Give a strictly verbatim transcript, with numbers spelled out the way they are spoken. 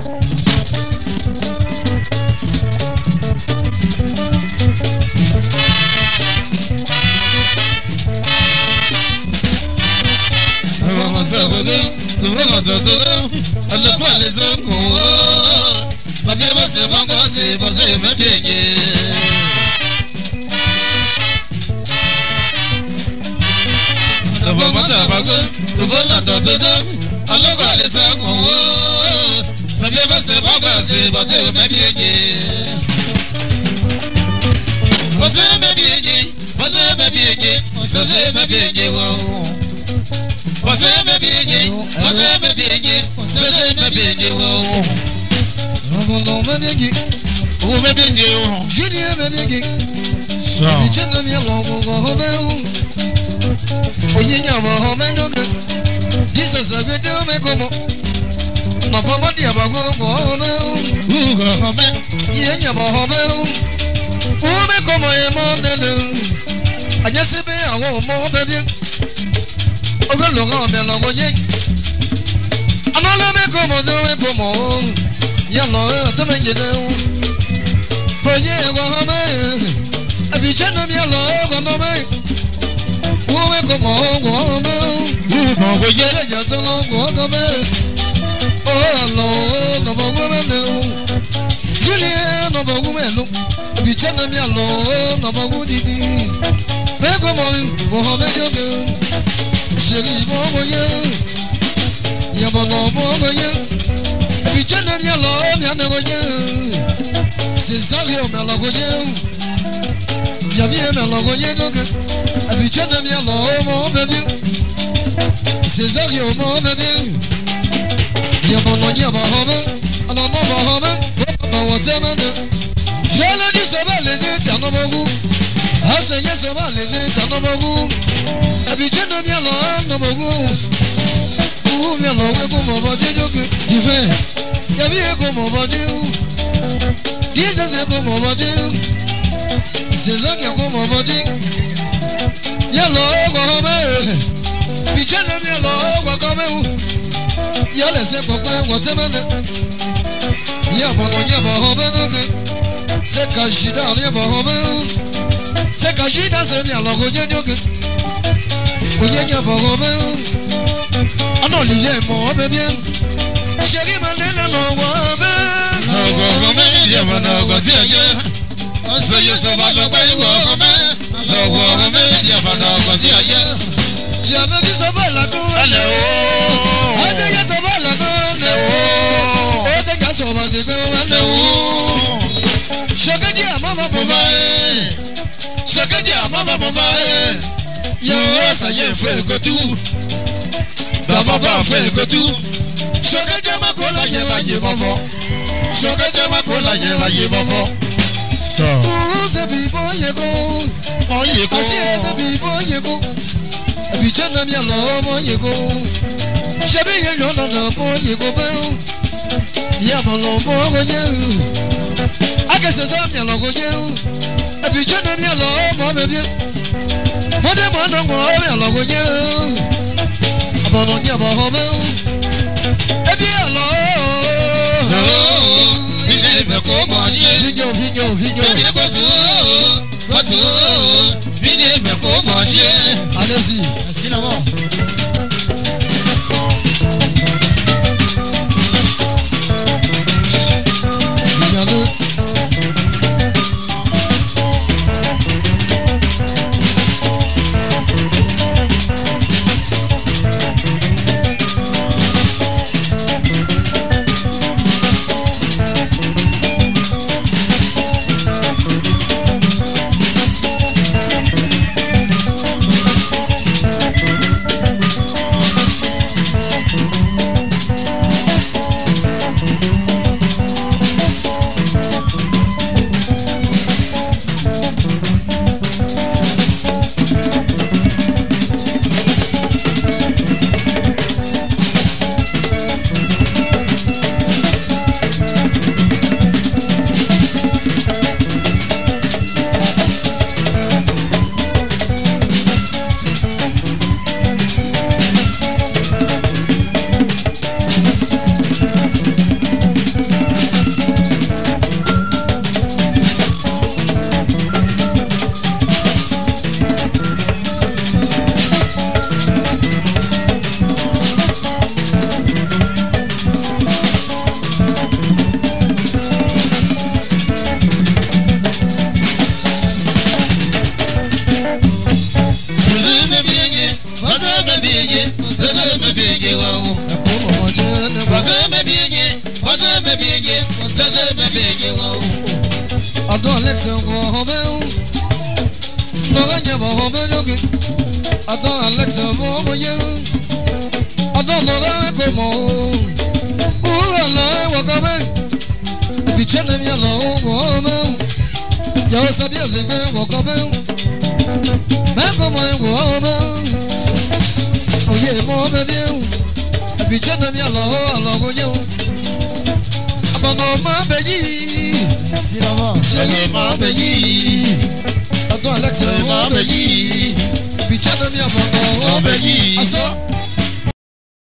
Allez-y, merci d'abord. What's a baby? What's a baby? I don't like some home. No, I never home. I don't like some home. I don't know that I'm home. Oh, I walk away. Be telling me alone, woman. Just a years ago, walk away. Back on my woman. Oh, yeah, more than you. Be telling me alone, along with you. About no my baby. Say my baby. I don't like some baby. Be telling me about no baby. I saw.